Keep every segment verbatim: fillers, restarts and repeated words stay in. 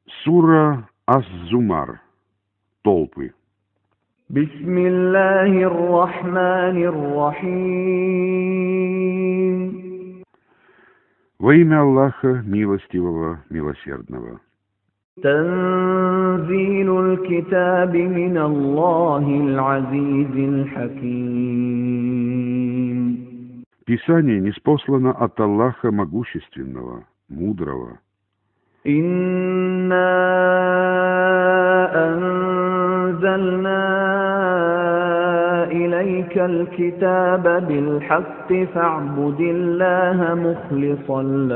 Сура Ас-Зумар. Толпы. Бисмиллахир-рахманир-рахим. Во имя Аллаха, милостивого, милосердного. Танзилуль китаби миналлахил азизил хаким. Писание ниспослано от Аллаха Могущественного, Мудрого. Инна анзальна илейкаль китаба биль-хакки фа'будиллаха мухлисан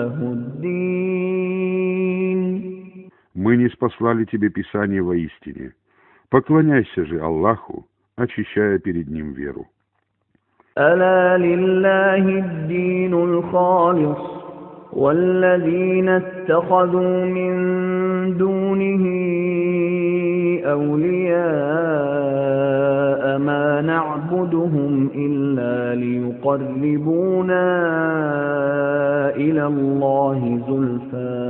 лахуддин. Мы ниспослали тебе Писание воистине. Поклоняйся же Аллаху, очищая перед Ним веру. ألا لله الدين الخالص والذين اتخذوا من دونه أولياء ما نعبدهم إلا ليقربونا إلى الله زلفى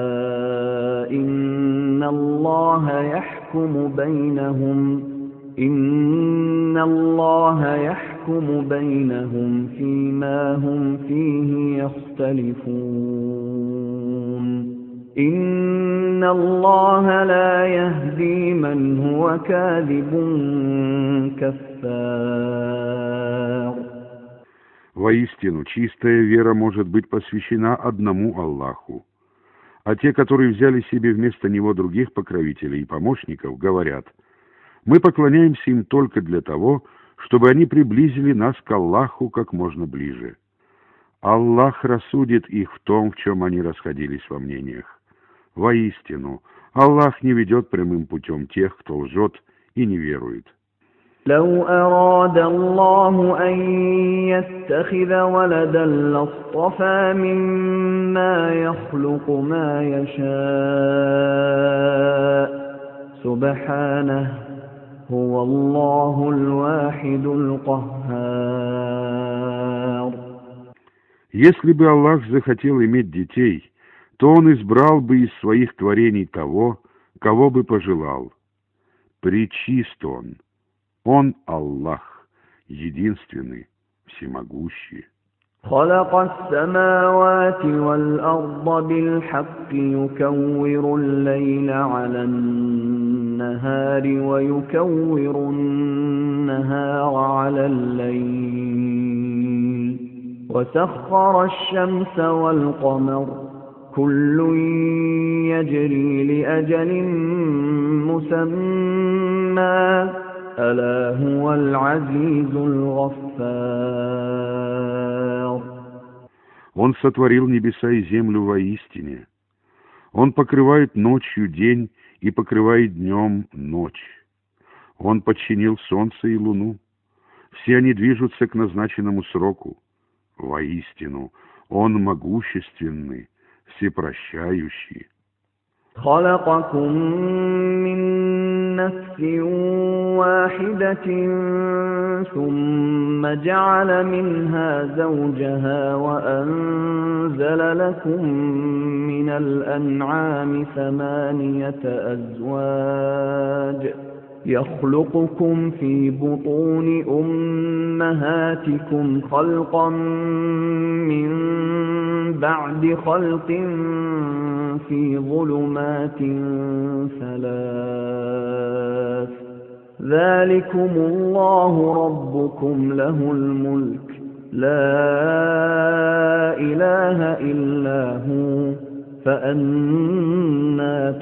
إن الله يحكم بينهم إن الله يحكم بينهم فيما هم فيه يختلفون إن الله لا يهدي من هو كاذب كفار. Воистину, чистая вера может быть посвящена одному Аллаху. А те, которые взяли себе вместо Него других покровителей и помощников, говорят: мы поклоняемся им только для того, чтобы они приблизили нас к Аллаху как можно ближе. Аллах рассудит их в том, в чем они расходились во мнениях. Воистину, Аллах не ведет прямым путем тех, кто лжет и не верует. لو أراد الله أن يتخذ ولدا لاصطفى مما يخلق ما يشاء سبحانه هو الله الواحد القهار. Если бы Аллах захотел иметь детей, то Он избрал бы из своих творений того, кого бы пожелал. Пречист Он. Он Аллах, единственный, всемогущий. خلق السماوات والأرض بالحق يكور الليل على النهار ويكور النهار على الليل وسخر الشمس والقمر كل يجري لأجل مسمى ألا هو العزيز الغفار. Он сотворил небеса и землю воистине. Он покрывает ночью день и покрывает днем ночь. Он подчинил солнце и луну. Все они движутся к назначенному сроку. Воистину, Он могущественный, всепрощающий. خلقكم من نفس واحدة ثم جعل منها زوجها وأنزل لكم من الأنعام ثمانية أزواج يخلقكم في بطون أمهاتكم خلقا من بعد خلق في ظلمات ثلاث ذلكم الله ربكم له الملك لا إله إلا هو فأنا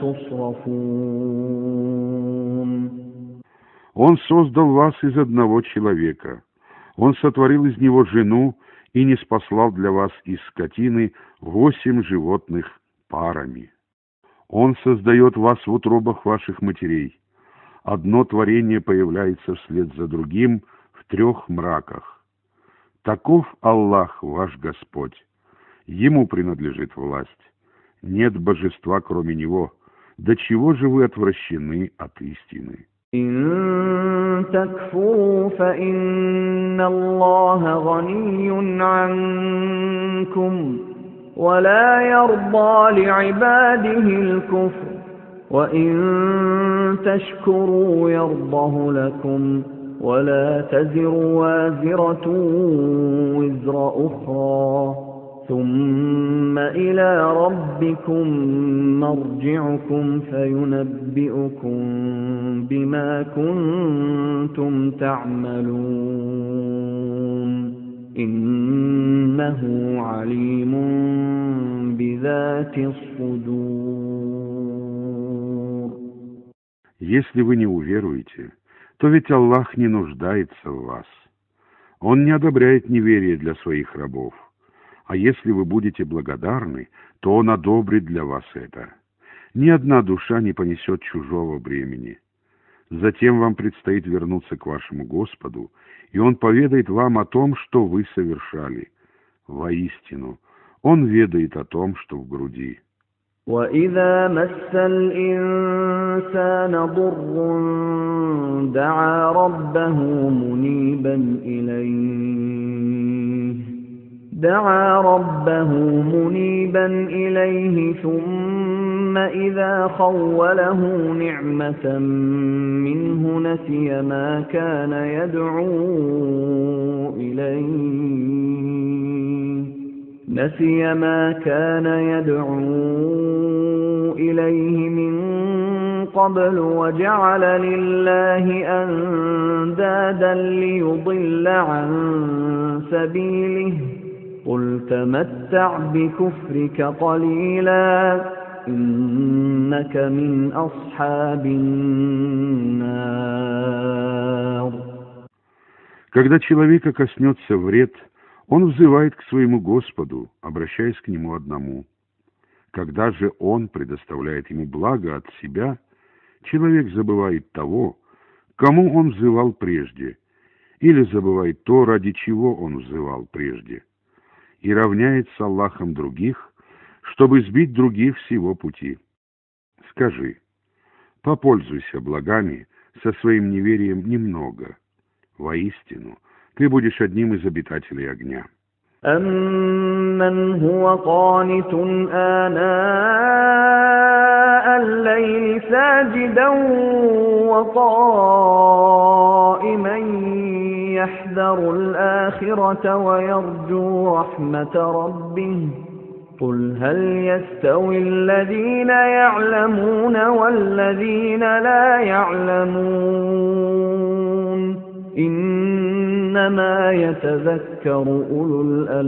تصرفون. Он создал вас из одного человека. Он сотворил из него жену и ниспослал для вас из скотины восемь животных парами. Он создает вас в утробах ваших матерей. Одно творение появляется вслед за другим в трех мраках. Таков Аллах, ваш Господь. Ему принадлежит власть. Нет божества, кроме Него. До чего же вы отвращены от истины? إن تكفروا فإن الله غني عنكم ولا يرضى لعباده الكفر وَإِن تَشْكُرُوا يَرْضَهُ لَكُمْ وَلَا تَزِرُ وَازِرَةٌ وِزْرَ أُخْرَى ثُمَّ إِلَى رَبِّكُمْ مَرْجِعُكُمْ فَيُنَبِّئُكُم بِمَا كُنتُمْ تَعْمَلُونَ إِنَّهُ عَلِيمٌ بِذَاتِ الصُّدُورِ. Если вы не уверуете, то ведь Аллах не нуждается в вас. Он не одобряет неверие для своих рабов. А если вы будете благодарны, то Он одобрит для вас это. Ни одна душа не понесет чужого бремени. Затем вам предстоит вернуться к вашему Господу, и Он поведает вам о том, что вы совершали. Воистину, Он ведает о том, что в груди. وَإِذَا مَسَّ الْإِنسَانَ ضُرٌّ دَعَا رَبَّهُ مُنِيبًا إِلَيْهِ دَعَا رَبَّهُ مُنِيبًا إِلَيْهِ ثُمَّ إِذَا خَوَّلَهُ نِعْمَةً مِنْهُ نَسِيَ مَا كَانَ يَدْعُو إِلَيْهِ نسي ما كان يدعو إليه من قبل وجعل لله أندادا ليضل عن سبيله قل تمتع بكفرك قليلا إنك من أصحاب النار. Когда человека коснется вред, он взывает к своему Господу, обращаясь к Нему одному. Когда же Он предоставляет ему благо от себя, человек забывает того, кому он взывал прежде, или забывает то, ради чего он взывал прежде, и равняет с Аллахом других, чтобы сбить других с его пути. Скажи, попользуйся благами со своим неверием немного. Воистину, ты будешь одним из обитателей огня. أَمَّنْ هُوَ قَانِتٌ آنَاءَ اللَّيْلِ سَاجِدًا وَقَائِمًا يَحْذَرُ الْآخِرَةَ وَيَرْجُو رَحْمَةَ رَبِّهِ قُلْ هَلْ يَسْتَوِي الَّذِينَ يَعْلَمُونَ وَالَّذِينَ لَا يَعْلَمُونَ إنما يتذكر أولو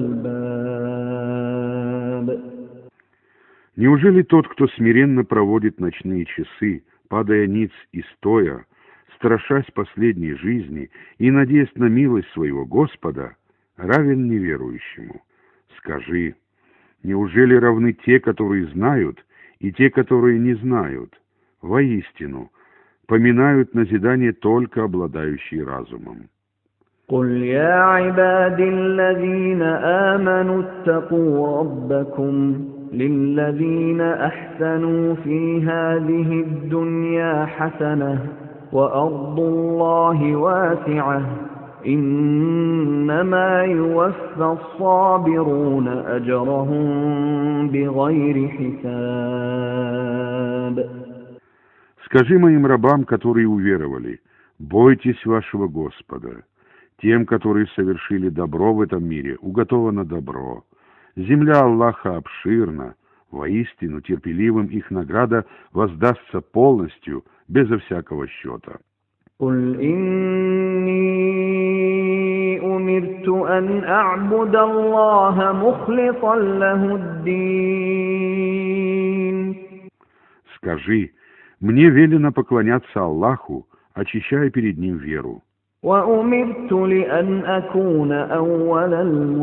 الألباب. Неужели тот, кто смиренно проводит ночные часы, падая ниц и стоя, страшась последней жизни и надеясь на милость своего Господа, равен неверующему? Скажи, неужели равны те, которые знают, и те, которые не знают? Воистину, поминают назидание только обладающие разумом. قُلْ يَا عِبَادِي الَّذِينَ آمَنُوا اتَّقُوا رَبَّكُمْ لِلَّذِينَ أَحْسَنُوا فِي هَذِهِ الدُّنْيَا حَسَنَةٌ وَأَرْضُ اللَّهِ وَاسِعَةٌ إِنَّمَا يُوَفَّى الصَّابِرُونَ أَجْرَهُم بِغَيْرِ حِسَابٍ. Скажи моим рабам, которые уверовали, бойтесь вашего Господа. Тем, которые совершили добро в этом мире, уготовано добро. Земля Аллаха обширна, воистину терпеливым их награда воздастся полностью, безо всякого счета. قُلْ إِنِّي أُمِرْتُ أَنْ أَعْبُدَ اللَّهَ مُخْلِصًا لَهُ الدِّينَ. Скажи, мне велено поклоняться Аллаху, очищая перед Ним веру. وَأُمِرْتُ لِأَنْ أَكُونَ أَوَّلَ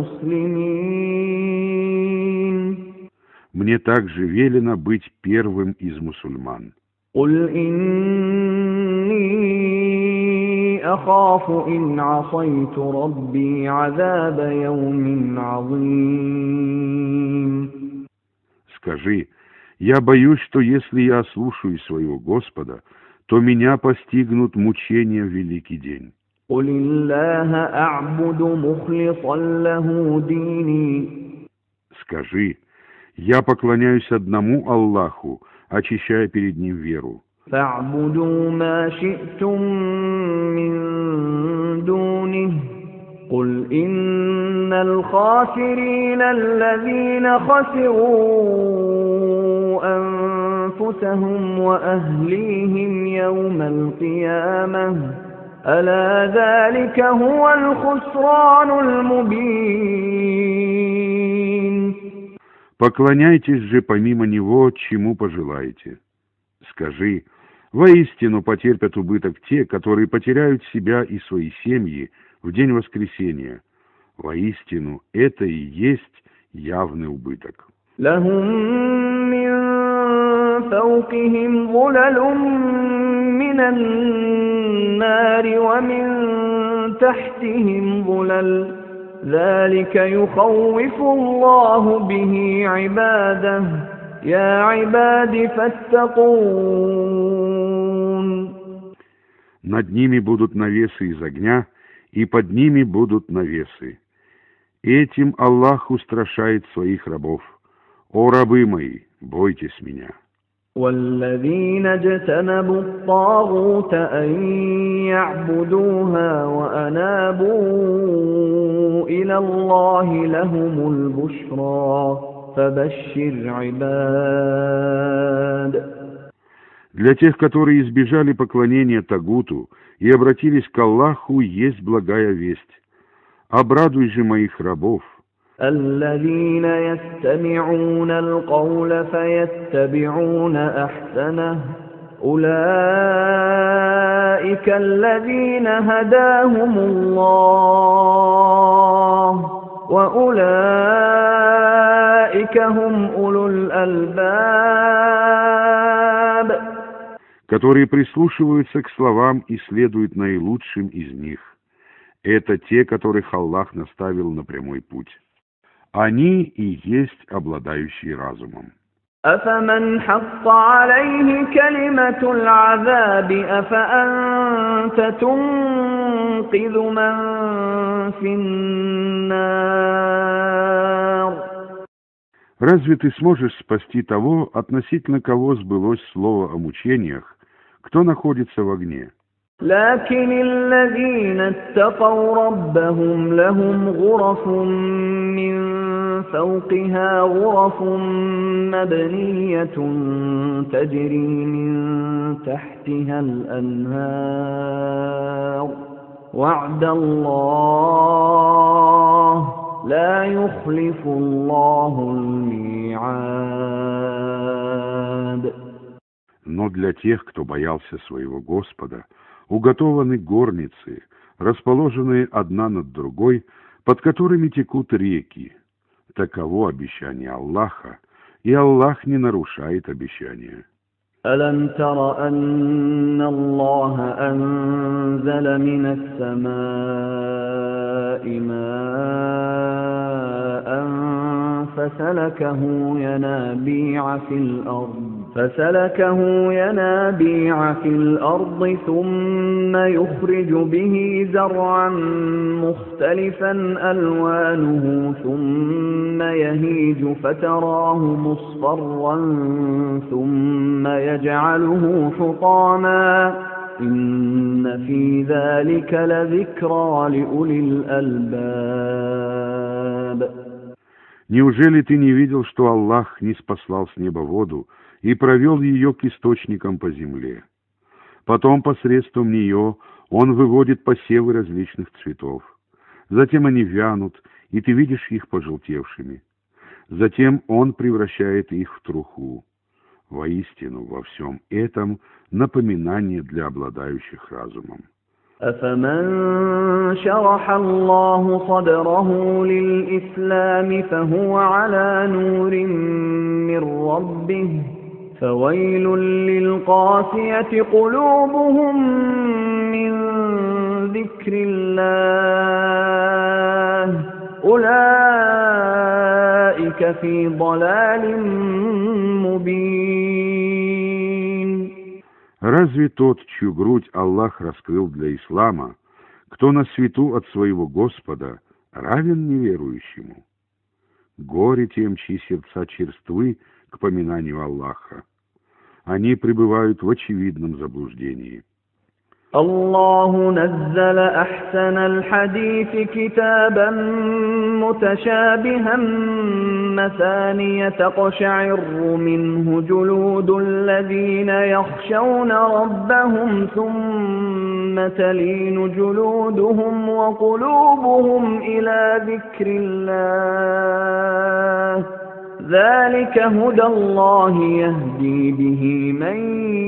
الْمُسْلِمِينَ. Мне также велено быть первым из мусульман. قُلْ إِنِّي أَخَافُ إِنْ عَصَيْتُ رَبِّي عَذَابَ يَوْمٍ عَظِيمٍ. Скажи, я боюсь, что если я ослушаюсь своего Господа, то меня постигнут мучения в великий день. قُلِ اللَّهَ أَعْبُدُ مُخْلِصًا لَهُ دِينِي. Скажи, я поклоняюсь одному Аллаху, очищая перед Ним веру. فاعبدوا ما شئتم من دونه قل إن الخاسرين الذين خسروا أنفسهم وأهليهم يوم القيامة ألا ذلك هو الخسران المبين. Поклоняйтесь же помимо Него, чему пожелаете. Скажи, воистину потерпят убыток те, которые потеряют себя и свои семьи в день воскресения. Воистину, это и есть явный убыток. لهم من فوقهم ظلل من النار ومن تحتهم ظلل ذلك يخوف الله به عباده يا عباد فاتقون. Над ними будут навесы из огня, и под ними будут навесы. Этим Аллах устрашает своих рабов. О рабы мои, бойтесь меня. والذين اجتنبوا الطاغوت أن يعبدوها وأنابوا إلى الله لهم البشرى فبشر عباد. Для тех, которые избежали поклонения Тагуту и обратились к Аллаху, есть благая весть. Обрадуй же моих рабов. الذين يستمعون القول فيتبعون أحسنه أولئك الذين هداهم الله وأولئك هم أولو الألباب. Которые прислушиваются к словам и следуют наилучшим из них. Это те, которых Аллах наставил на прямой путь. Они и есть обладающие разумом. أفمن حق عليه كلمة العذاب أفأنت تنقذ من في النار. Разве ты сможешь спасти того, относительно кого сбылось слово о мучениях, кто находится в огне? لكن الذين اتقوا ربهم لهم غرف من فوقها غرف مبنية تجري من تحتها الأنهار وعد الله لا يخلف الله الميعاد. Но для тех, кто боялся своего Господа, уготованы горницы, расположенные одна над другой, под которыми текут реки. Таково обещание Аллаха, и Аллах не нарушает обещания. ألم تر أن الله أنزل من السماء ماء فسلكه ينابيع في الأرض فسلكه ينابيع في الأرض ثم يخرج به زرعا مختلفا ألوانه ثم يهيج فتراه مصفرا ثم يجعله حطاما إن في ذلك لذكرى لأولي الألباب. Неужели ты не видел, что Аллах ниспослал с неба воду и провел ее к источникам по земле? Потом посредством нее Он выводит посевы различных цветов. Затем они вянут, и ты видишь их пожелтевшими. Затем Он превращает их в труху. Воистину, во всем этом напоминание для обладающих разумом. أفمن شرح الله صدره للإسلام فهو على نور من ربه فويل للقاسية قلوبهم من ذكر الله أولئك في ضلال مبين. Разве тот, чью грудь Аллах раскрыл для ислама, кто на свету от своего Господа, равен неверующему? Горе тем, чьи сердца черствы к поминанию Аллаха. они пребывают в очевидном заблуждении. الله نزل أحسن الحديث كتابا متشابها مثانية تقشعر منه جلود الذين يخشون ربهم ثم تلين جلودهم وقلوبهم إلى ذكر الله ذلك هدى الله يهدي به من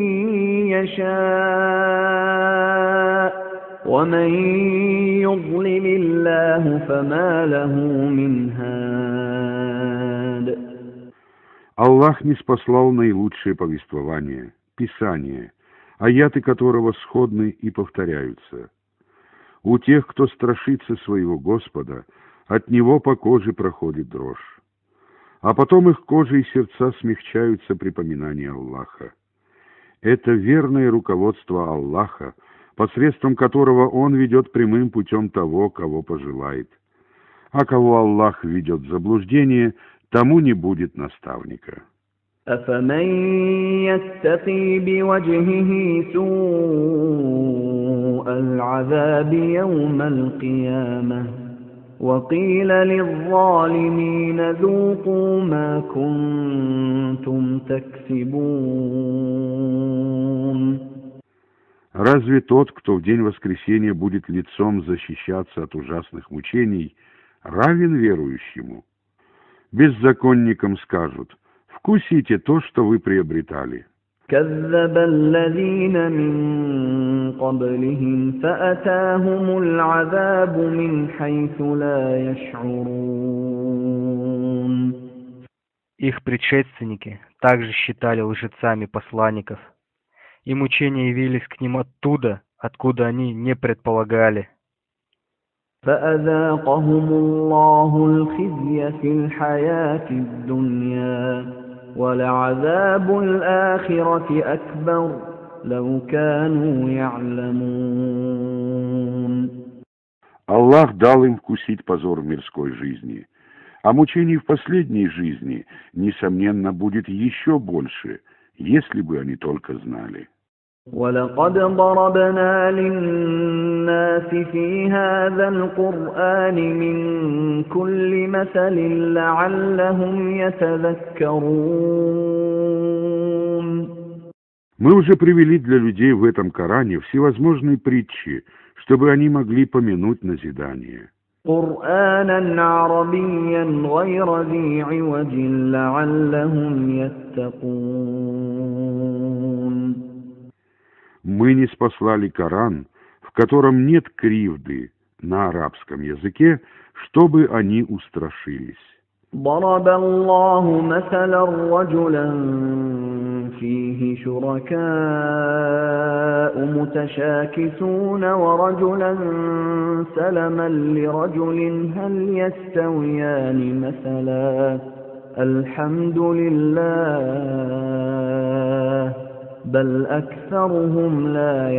يشاء ومن يضلل الله فما له من هاد. Аллах ниспослал наилучшее повествование, Писание, аяты которого сходны и повторяются. У тех, кто страшится своего Господа, от Него по коже проходит дрожь. А потом их кожа и сердца смягчаются при поминании Аллаха. Это верное руководство Аллаха, посредством которого Он ведет прямым путем того, кого пожелает. А кого Аллах ведет в заблуждение, тому не будет наставника. أفمن يتقي بوجهه سوء العذاب يوم القيامة وقيل للظالمين ذوقوا ما كنتم تكسبون. Разве тот, кто в день воскресения будет лицом защищаться от ужасных мучений, равен верующему? Беззаконникам скажут: вкусите то, что вы приобретали. كذب الذين من قبلهم فأتاهم العذاب من حيث لا يشعرون. Их предшественники также считали лжецами посланников, и мучения явились к ним оттуда, откуда они не предполагали. فأذاقهم الله الخزي في الحياة الدنيا ولعذاب الآخرة أكبر لو كانوا يعلمون. Аллах дал им вкусить позор в мирской жизни, а мучений в последней жизни, несомненно, будет еще больше, если бы они только знали. ولقد ضربنا للناس في هذا القرآن من كل مثل لعلهم يتذكرون. Мы уже привели для людей в этом Коране всевозможные притчи, чтобы они могли помянуть назидание. قرآنا عربيا غير ذي عوج لعلهم يتقون. Мы ниспослали Коран, в котором нет кривды, на арабском языке, чтобы они устрашились. ضرب الله مثلا رجلا فيه شركاء متشاكسون ورجلا سلما لرجل هل يستويان مثلا الحمد لله بل أكثرهم لا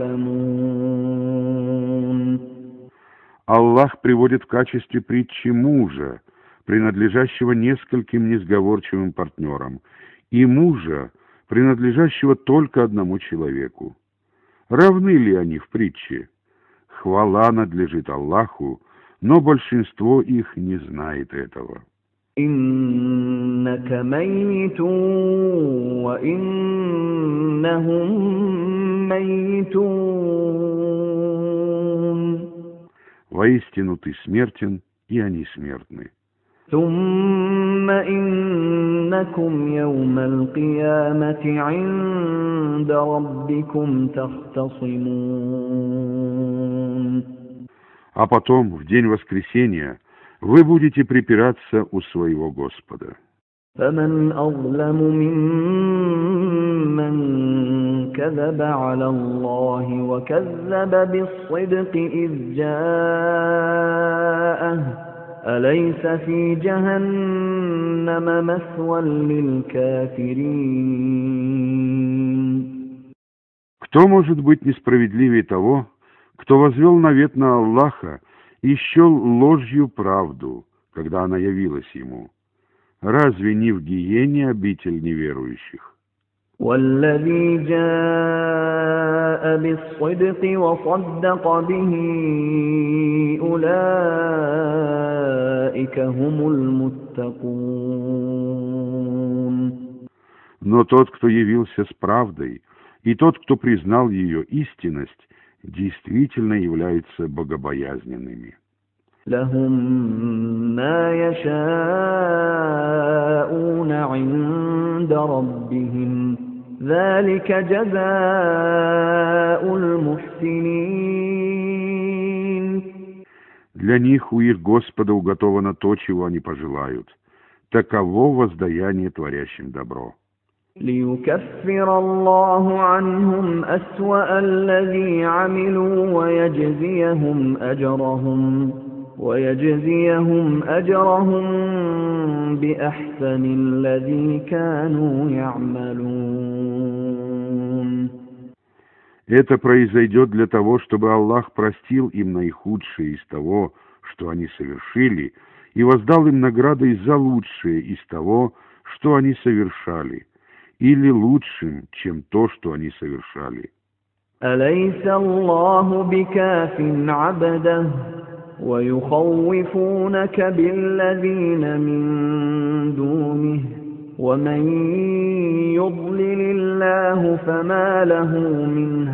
يعلمون. Аллах приводит в качестве притчи мужа, принадлежащего нескольким несговорчивым партнерам, и мужа, принадлежащего только одному человеку. Равны ли они в притче? Хвала надлежит Аллаху, но большинство их не знает этого. إنك ميت وإنهم ميتون. Воистину ты смертен, и они смертны. ثم إنكم يوم القيامة عند ربكم تختصمون. А потом, в день воскресения, вы будете припираться у своего Господа. فمن أظلم ممن كذب على الله وكذب بالصدق إذ جاءه أليس في جهنم مثوى للكافرين. Кто может быть несправедливее того, кто возвел навет на Аллаха и счел ложью правду, когда она явилась ему? Разве не в гиене обитель неверующих? والذي جاء بالصدق وصدق به أولئك هم المتقون. Но тот, кто явился с правдой, и тот, кто признал ее истинность, действительно являются богобоязненными. لهم ما يشاءون عند ربهم ذلك جزاء المحسنين. Для них у их Господа уготовано то, чего они пожелают. Таково воздаяние творящим добро. ليكفر الله عنهم أسوأ الذي عملوا ويجزيهم أجرهم ويجزيهم أجرهم بأحسن الذي كانوا يعملون. Это произойдет для того, чтобы Аллах простил им наихудшее из того, что они совершили, и воздал им наградой за лучшее из того, что они совершали, или лучшим, чем то, что они совершали. أليس الله بكاف عبده ويخوفونك بالذين من دونه ومن يضلل الله فما له من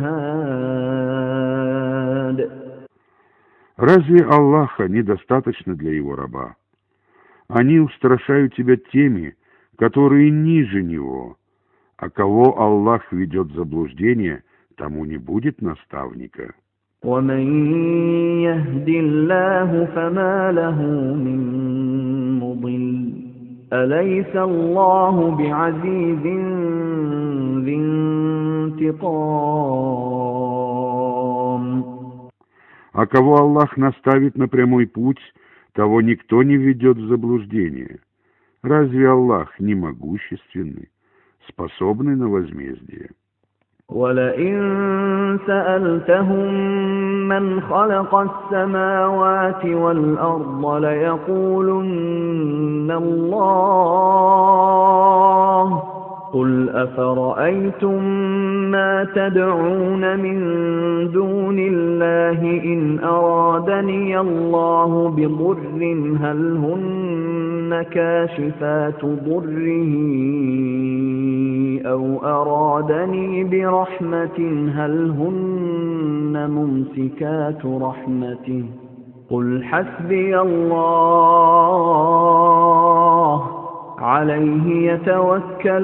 هاد. Разве Аллаха недостаточно для его раба? Они устрашают тебя теми, которые ниже него, а кого Аллах ведет в заблуждение, тому не будет наставника. ومن يهد الله فما له من مضل أليس الله بعزيز ذي انتقام. А кого Аллах наставит на прямой путь, того никто не ведет в заблуждение. Разве Аллах не могущественный, способный на возмездие? وَلَئِن سَأَلْتَهُم مَّنْ خَلَقَ السَّمَاوَاتِ وَالْأَرْضَ لَيَقُولُنَّ اللَّهُ قُلْ أَفَرَأَيْتُم مَّا تَدْعُونَ مِن دُونِ اللَّهِ إِنْ أَرَادَنِيَ اللَّهُ بِضُرٍّ هَلْ هُنَّ كَاشِفَاتُ ضُرِّهِ أَوْ أَرَادَنِي بِرَحْمَةٍ هَلْ هُنَّ مُمْسِكَاتُ رَحْمَتِهِ قُلْ حَسْبِيَ اللَّهُ عليه يتوكل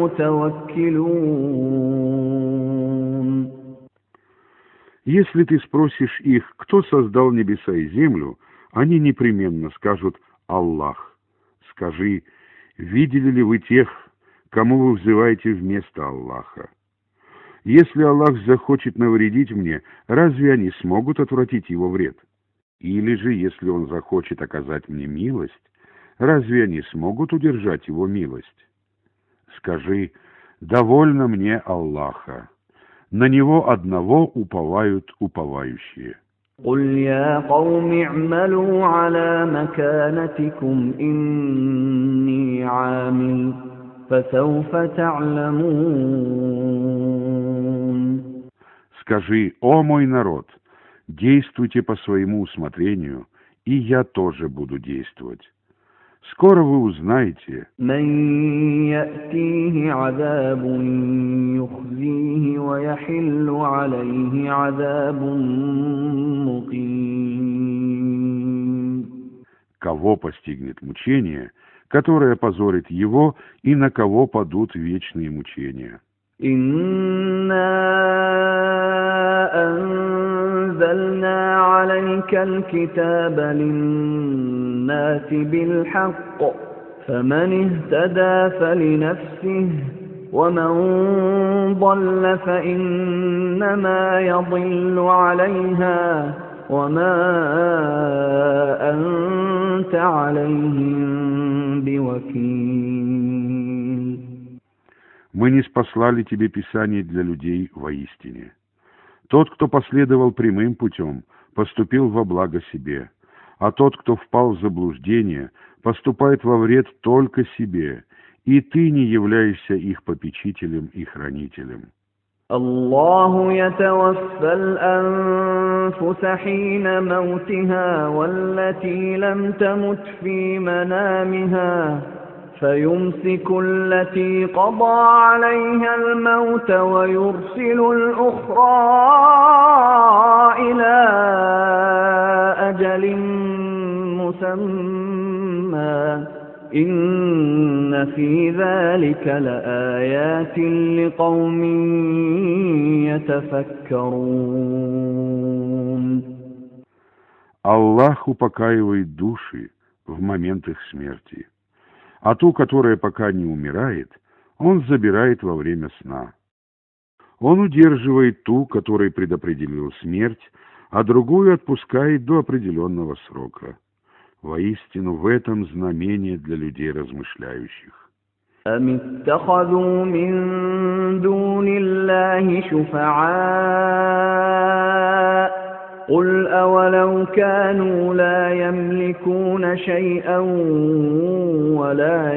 المتوكلون. Если ты спросишь их, кто создал небеса и землю, они непременно скажут «Аллах». Скажи, видели ли вы тех, кому вы взываете вместо Аллаха? Если Аллах захочет навредить мне, разве они смогут отвратить его вред? Или же, если Он захочет оказать мне милость, разве они смогут удержать его милость? Скажи, довольно мне Аллаха. На Него одного уповают уповающие. قُلْ يَا قَوْمِ اعْمَلُوا عَلَى مَكَانَتِكُمْ إِنِّي عَامِلٌ فَسَوْفَ تَعْلَمُونَ. Скажи, о мой народ, действуйте по своему усмотрению, и я тоже буду действовать. Скоро вы узнаете, مَن يَأْتِيهِ عَذَابٌ يُخْزِيهِ وَيَحِلُّ عَلَيْهِ عَذَابٌ مُقِيمٌ. кого постигнет мучение, которое позорит его, и на кого падут вечные мучения. إِنَّا أَنزَلْنَا عَلَيْكَ الْكِتَابَ لِلنَّاسِ بِالْحَقِّ فَمَنِ اهْتَدَى فَلِنَفْسِهِ وَمَنْ ضَلَّ فَإِنَّمَا يَضِلُّ عَلَيْهَا وَمَا أَنْتَ عَلَيْهِمْ بِوَكِيلٍ. Мы ниспослали тебе Писание для людей воистине. Тот, кто последовал прямым путем, поступил во благо себе, а тот, кто впал в заблуждение, поступает во вред только себе, и ты не являешься их попечителем и хранителем. الله يتوفى الأنفس حين موتها والتي لم تمت في منامها فيمسك التي قضى عليها الموت ويرسل الأخرى إلى أجل مسمى إن في ذلك لآيات لقوم يتفكرون. Аллах упокаивает души в момент их смерти, а ту, которая пока не умирает, Он забирает во время сна. Он удерживает ту, которой предопределил смерть, а другую отпускает до определенного срока. Воистину, в этом знамение для людей размышляющих. أم اتخذوا من دون الله شفعاء قل أولو كانوا لا يملكون شيئا ولا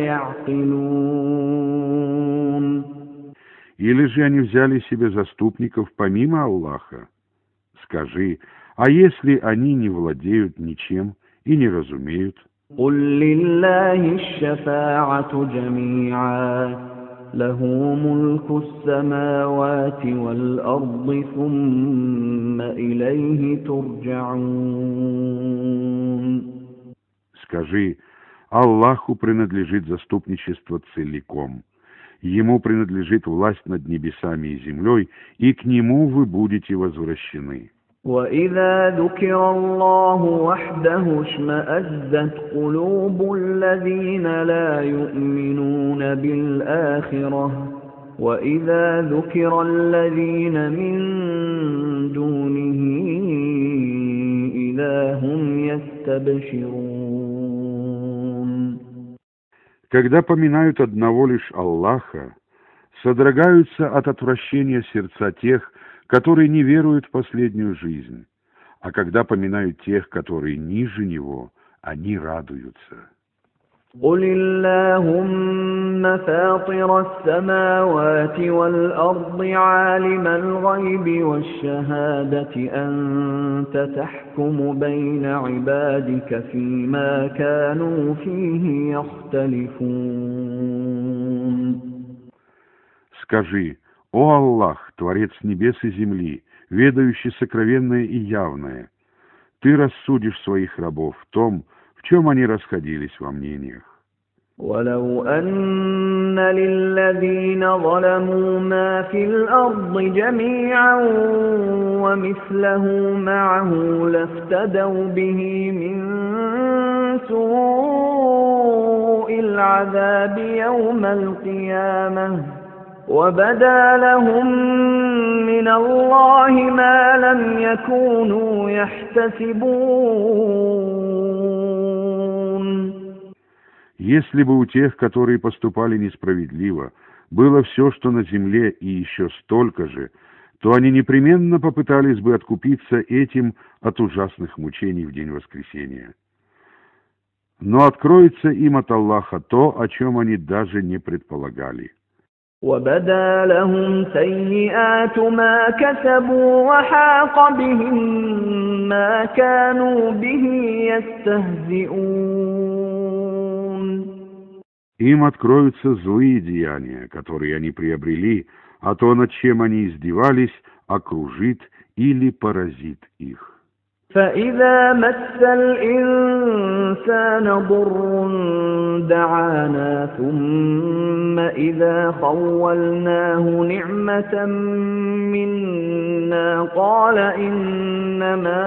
يعقلون. Или же они взяли себе заступников помимо Аллаха? Скажи, а если они не владеют ничем и не разумеют? قل لله الشفاعة جميعا له ملك السماوات والأرض ثم إليه ترجعون. Скажи, Аллаху принадлежит заступничество целиком. Ему принадлежит власть над небесами и землей, и к Нему вы будете возвращены. وَإِذَا ذُكِرَ اللَّهُ وَحْدَهُ اشْمَأَزَّتْ قُلُوبُ الَّذِينَ لَا يُؤْمِنُونَ بِالْآخِرَةِ وَإِذَا ذُكِرَ الَّذِينَ مِن دُونِهِ إِذَا هُمْ يَسْتَبْشِرُونَ. Когда поминают одного лишь Аллаха, содрогаются от отвращения сердца тех, которые не веруют в последнюю жизнь, а когда поминают тех, которые ниже него, они радуются. قُلِ اللَّهُمَّ فَاطِرَ السَّمَاوَاتِ وَالْأَرْضِ عَالِمَ الْغَيْبِ وَالشَّهَادَةِ أَنْتَ تَحْكُمُ بَيْنَ عِبَادِكَ فِيمَا كَانُوا فِيهِ يَخْتَلِفُونَ. Скажи: «О Аллах, Творец небес и земли, ведающий сокровенное и явное, Ты рассудишь своих рабов в том, в чем они расходились во мнениях». وَلَوْ أَنَّ لِلَّذِينَ ظَلَمُوا مَا فِي الْأَرْضِ جَمِيعًا وَمِثْلَهُ مَعَهُ لَافْتَدَوْا بِهِ مِنْ سُوءِ الْعَذَابِ يَوْمَ الْقِيَامَةِ وَبَدَا لَهُم مِّنَ اللَّهِ مَا لَمْ يَكُونُوا يَحْتَسِبُونَ. Если бы у тех, которые поступали несправедливо, было все, что на земле, и еще столько же, то они непременно попытались бы откупиться этим от ужасных мучений в день воскресения. Но откроется им от Аллаха то, о чем они даже не предполагали. وَبَدَا لَهُمْ سَيِّئَاتُ مَا كَسَبُوا وَحَاقَ بِهِم مَّا كَانُوا بِهِ يَسْتَهْزِئُونَ. Им откроются злые деяния, которые они приобрели, а то, над чем они издевались, окружит или поразит их. فَإِذَا مَسَّ الْإِنسَانَ ضُرٌّ دَعَانَا ثُمَّ إِذَا خَوَّلْنَاهُ نِعْمَةً مِنَّا قَالَ إِنَّمَا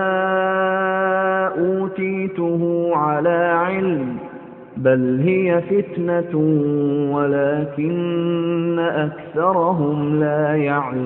أُوتِيتُهُ عَلَى عِلْمٍ بَلْ هِيَ فِتْنَةٌ وَلَكِنَّ أَكْثَرَهُمْ لَا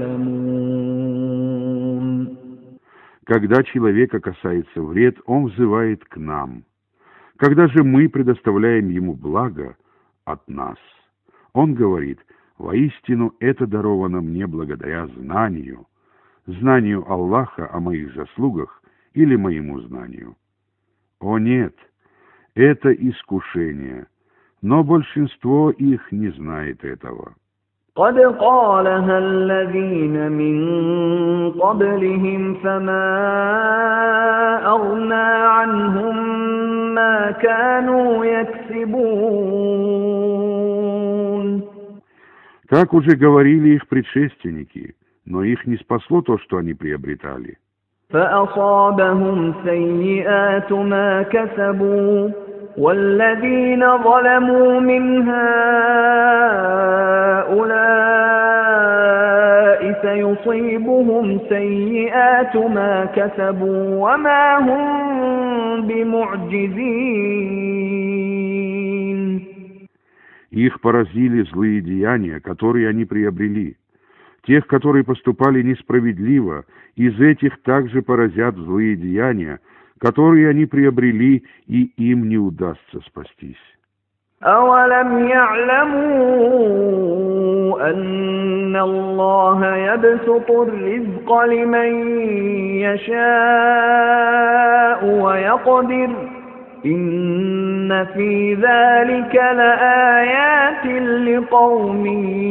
يَعْلَمُونَ. Когда человека касается вред, он взывает к нам. Когда же мы предоставляем ему благо от нас, он говорит: воистину это даровано мне благодаря знанию, знанию Аллаха о моих заслугах или моему знанию. О нет, это искушение, но большинство их не знает этого. قد قالها الذين من قبلهم فما أغنى عنهم ما كانوا يكسبون. Как уже говорили их предшественники, но их не спасло то, что они приобретали. فأصابهم سيئات ما كسبوا والذين ظلموا من هؤلاء سيصيبهم سيئات ما كسبوا وما هم بمعجزين. Их поразили злые деяния, которые они приобрели. Тех, которые поступали несправедливо, из этих также поразят злые деяния, которые они приобрели, и им не удастся спастись. أَوَلَمْ يَعْلَمُوا أَنَّ اللَّهَ يَبْسُطُ الرِّزْقَ لِمَن يَشَاءُ وَيَقْدِرُ إِنَّ فِي ذَلِكَ لَآيَاتٍ لِقَوْمٍ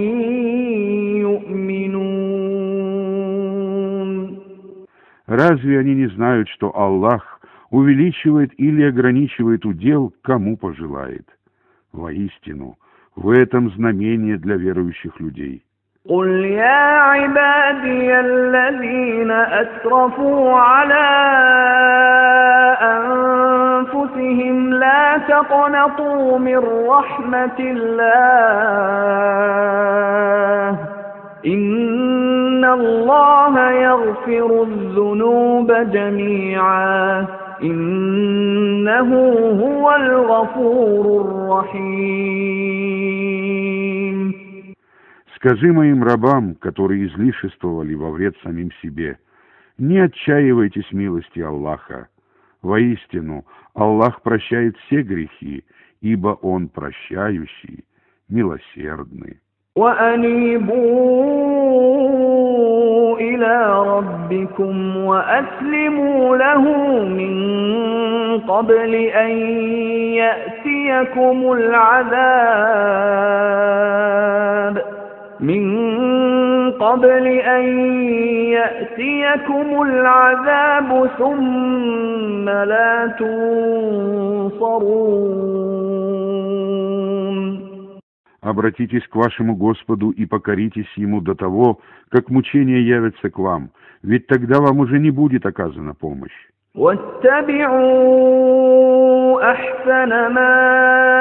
يُؤْمِنُونَ. Разве они не знают, что Аллах увеличивает или ограничивает удел, кому пожелает? Воистину, в этом знамение для верующих людей. قُلْ يَا عِبَادِيَ الَّذِينَ أَسْرَفُوا عَلَى أَنفُسِهِمْ لَا تَقْنَطُوا مِنْ رَحْمَةِ اللَّهِ إِنَّ اللَّهَ يَغْفِرُ الذُّنُوبَ جَمِيعًا إِنَّهُ هُوَ الْغَفُورُ الرَّحِيمُ. Скажи моим рабам, которые излишествовали во вред самим себе, не отчаивайтесь милости Аллаха. Воистину, Аллах прощает все грехи, ибо Он прощающий, милосердный. وَأَنِيبُوا إِلَى رَبِّكُمْ وَأَسْلِمُوا لَهُ مِنْ قَبْلِ أَنْ يَأْتِيَكُمُ الْعَذَابُ مِنْ قَبْلِ أَنْ يَأْتِيَكُمُ الْعَذَابُ ثُمَّ لَا تُنْصَرُونَ. Обратитесь к вашему Господу и покоритесь Ему до того, как мучения явятся к вам, ведь тогда вам уже не будет оказана помощь. وَاتَّبِعُوا أَحْسَنَ مَا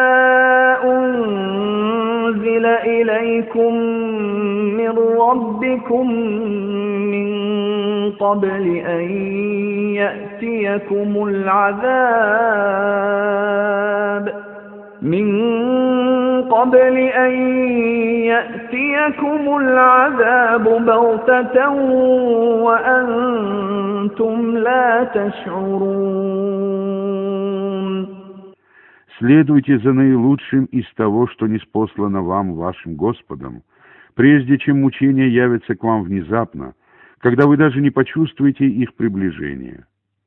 أُنْزِلَ إِلَيْكُمْ مِنْ رَبِّكُمْ مِنْ قَبْلِ أَنْ يَأْتِيَكُمُ الْعَذَابُ مِنْ قبل أن يأتيكم العذاب بغتة وأنتم لا تشعرون. Следуйте за наилучшим из того, что ниспослано вам вашим Господом, прежде чем мучения явятся к вам внезапно, когда вы даже не почувствуете их приближения.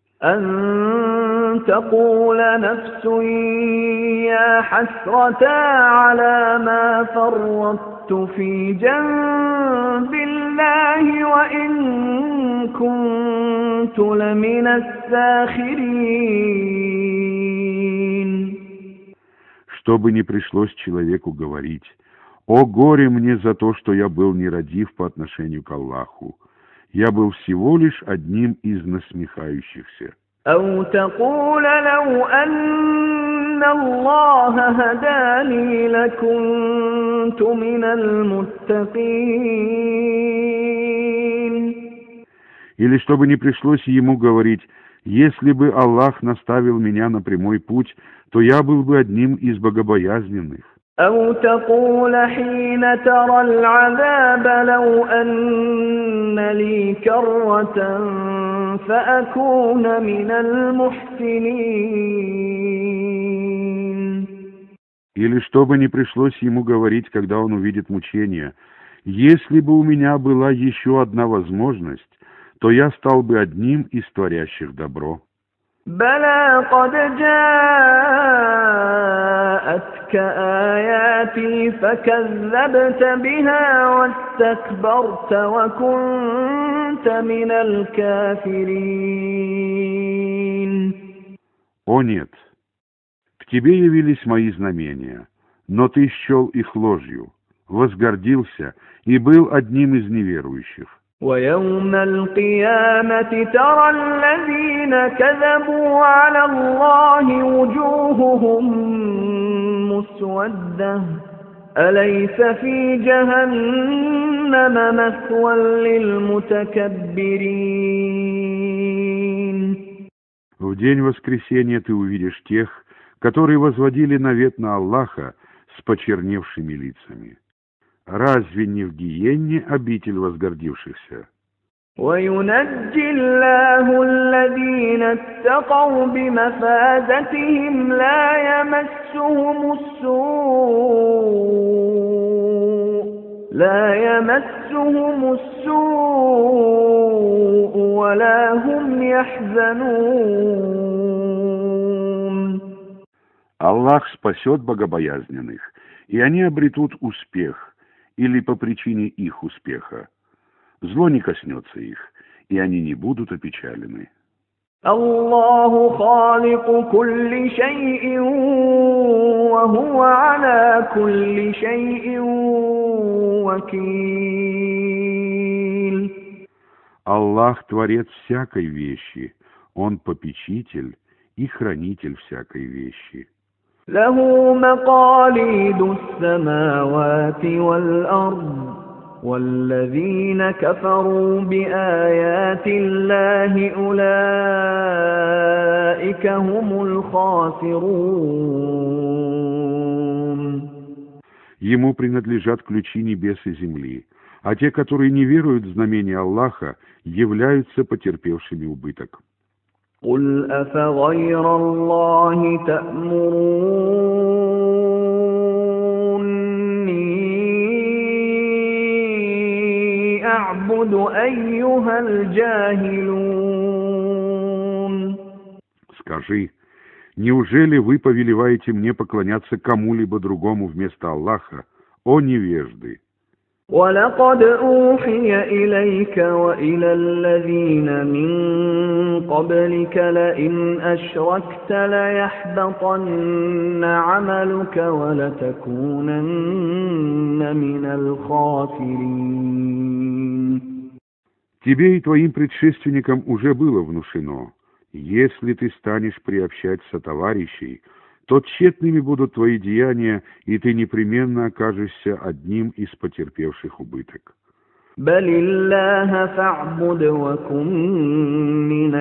أن تقول نفس يا حسرة على ما فرطت في جنب الله وإن كنت لمن الساخرين. Чтобы не пришлось человеку говорить: «О горе мне за то, что я был нерадив по отношению к Аллаху! Я был всего лишь одним из насмехающихся». أو تقول لو أن الله هداني لكنت من المتقين. Или чтобы не пришлось ему говорить: «Если бы Аллах наставил меня на прямой путь, то я был бы одним из богобоязненных». أو تقول حين ترى العذاب لو أن لي كرة فأكون من المحسنين. Или чтобы не пришлось ему говорить, когда он увидит мучения: «Если бы у меня была еще одна возможность, то я стал бы одним из творящих добро». بلى قد جاءتك آياتي فكذبت بها واستكبرت وكنت من الكافرين. О нет, к тебе явились мои знамения, но ты счел их ложью, возгордился и был одним из неверующих. ويوم القيامة ترى الذين كذبوا على الله وجوههم مسودة أليس في جهنم مثوى للمتكبرين. В день воскресения ты увидишь тех, которые возводили навет на Аллаха с почерневшими лицами. Разве не в гиенне обитель возгордившихся? وينجي الله الذين اتقوا بمفازتهم لا يمسهم السوء لا يمسهم السوء ولا هم يحزنون. Аллах спасет богобоязненных, и они обретут успех, или по причине их успеха. Зло не коснется их, и они не будут опечалены. Аллаху халику кулли шай'ин, ва хуа аля кулли шай'ин вакил. Аллах творец всякой вещи, Он попечитель и хранитель всякой вещи. له مقاليد السماوات والأرض والذين كفروا بآيات الله أولئك هم الخاسرون. Ему принадлежат ключи небес и земли, а те, которые не веруют в знамения Аллаха, являются потерпевшими убыток. قل أفغير الله تأمروني أعبد أيها الجاهلون. Скажи, неужели вы повелеваете мне поклоняться кому-либо другому вместо Аллаха, о невежды? ولقد أوحي إليك وإلى الذين من قبلك لئن أشركت ليحبطن عملك ولتكونن من الخاسرين. Тебе и твоим предшественникам уже было внушено, если ты станешь приобщать сотоварищей, то тщетными будут твои деяния, и ты непременно окажешься одним из потерпевших убыток. بل الله فاعبد وكن من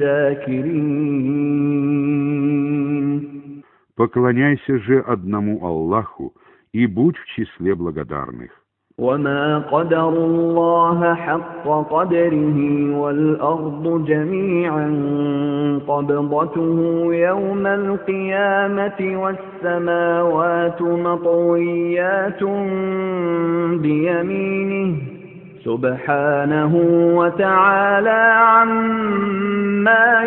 الشاكرين. Поклоняйся же одному Аллаху и будь в числе благодарных. وما قدر الله حق قدره والأرض جميعا قبضته يوم القيامة والسماوات مطويات بيمينه سبحانه وتعالى عما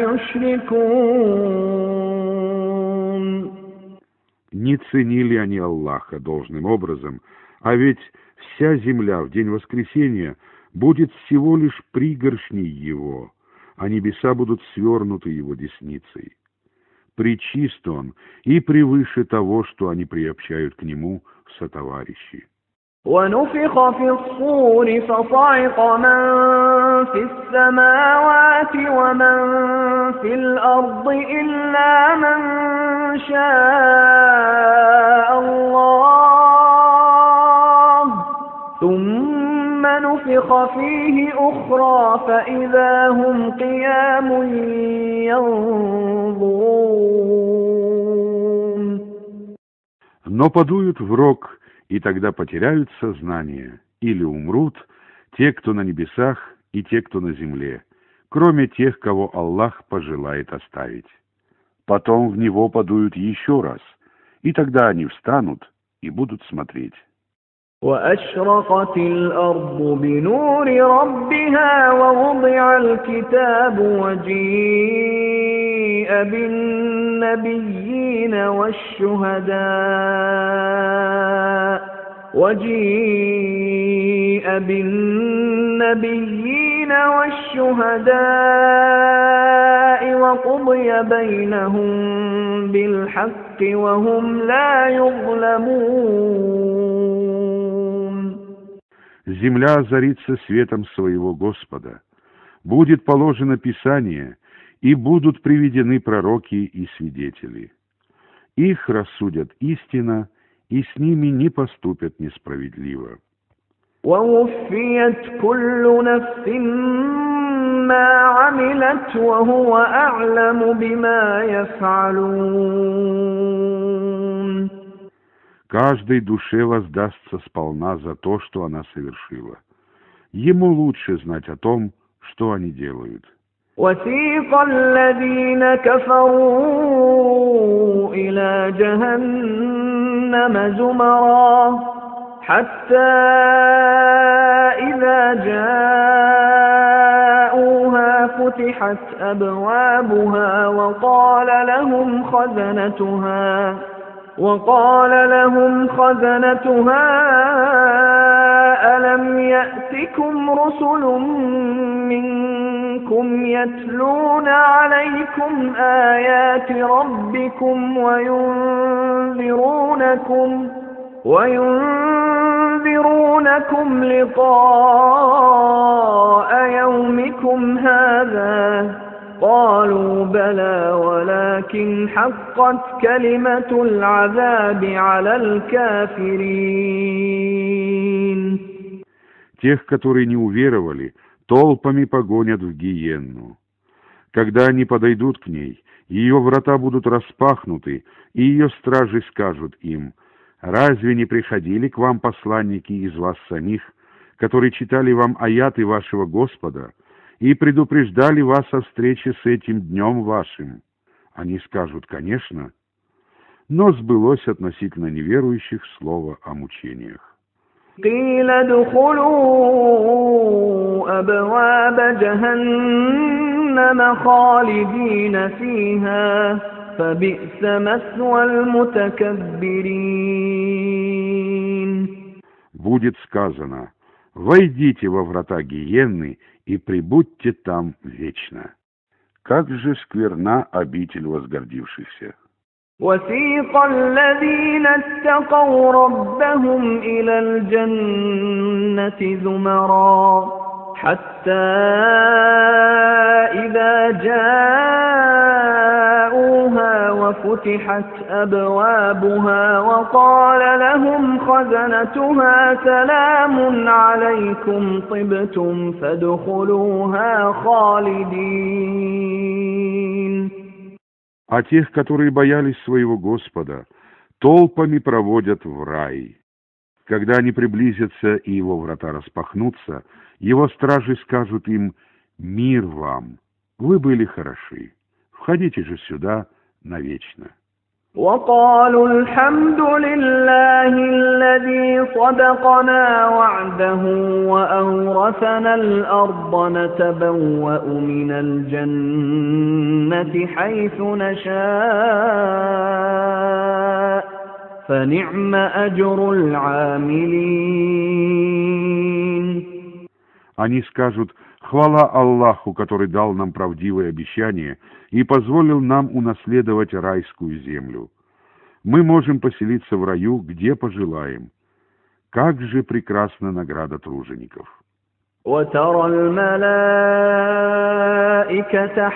يشركون. Не ценили они Аллаха должным образом, а ведь вся земля в день воскресения будет всего лишь пригоршней Его, а небеса будут свернуты Его десницей. Пречист Он и превыше того, что они приобщают к Нему в сотоварищи. ونفخ في الصور فصعق من في السماوات ومن في الأرض إلا من شاء الله ثم نفخ فيه أخرى فإذا هم قيام ينظرون. Но подуют в рог, и тогда потеряют сознание, или умрут те, кто на небесах, и те, кто на земле, кроме тех, кого Аллах пожелает оставить. Потом в него подуют еще раз, и тогда они встанут и будут смотреть. وأشرقت الأرض بنور ربها ووضع الكتاب وجيء وجيء بالنبيين والشهداء وجيء بالنبيين والشهداء وقضي بينهم بالحق وهم لا يظلمون. Земля озарится светом своего Господа, будет положено Писание, и будут приведены пророки и свидетели. Их рассудят истина, и с ними не поступят несправедливо. ووفيت كل نفس ما عملت وهو أعلم بما يفعلون. Каждой душе воздастся сполна за то, что она совершила. Ему лучше знать о том, что они делают. وسيق الذين كفروا إلى جهنم زمرا حتى إذا جاءوها فتحت أبوابها وقال لهم خزنتها وقال لهم خزنتها ألم يأتكم رسل منكم يتلون عليكم آيات ربكم وينذرونكم وينذرونكم لقاء يومكم هذا قالوا بلى ولكن حقت كلمة العذاب على الكافرين. Тех, которые не уверовали, толпами погонят в гиенну. Когда они подойдут к ней, ее врата будут распахнуты, и ее стражи скажут им: «Разве не приходили к вам посланники из вас самих, которые читали вам аяты вашего Господа и предупреждали вас о встрече с этим днем вашим?» Они скажут: «Конечно». Но сбылось относительно неверующих слово о мучениях. قيل ادخلوا أبواب جهنم خالدين فيها فبئس مثوى المتكبرين. Будет сказано: «Войдите во врата гиенны и пребудьте там вечно». Как же скверна обитель возгордившихся! وسيق الذين اتقوا ربهم إلى الجنة زمرا حتى إذا جاءوها وفتحت أبوابها وقال لهم خزنتها سلام عليكم طبتم فادخلوها خالدين. А тех, которые боялись своего Господа, толпами проводят в рай. Когда они приблизятся и его врата распахнутся, его стражи скажут им: «Мир вам! Вы были хороши. Входите же сюда навечно». وقالوا الحمد لله الذي صدقنا وعده وأورثنا الأرض نتبوأ من الجنة حيث نشاء فنعم أجر العاملين. Они скажут: «Хвала Аллаху, который дал нам правдивое обещание и позволил нам унаследовать райскую землю. Мы можем поселиться в раю, где пожелаем. Как же прекрасна награда тружеников!» وترى الملائكة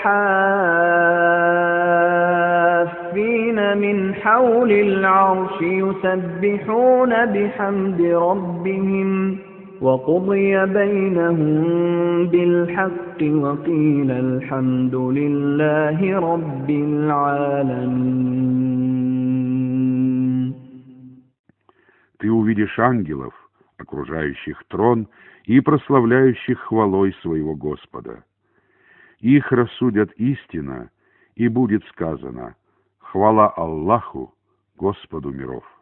حافين من حول العرش يسبحون بحمد ربهم وقضي بينهم بالحق وقيل الحمد لله رب العالمين. Ты увидишь ангелов, окружающих трон и прославляющих хвалой своего Господа. Их рассудят истина, и будет сказано: «Хвала Аллаху, Господу миров».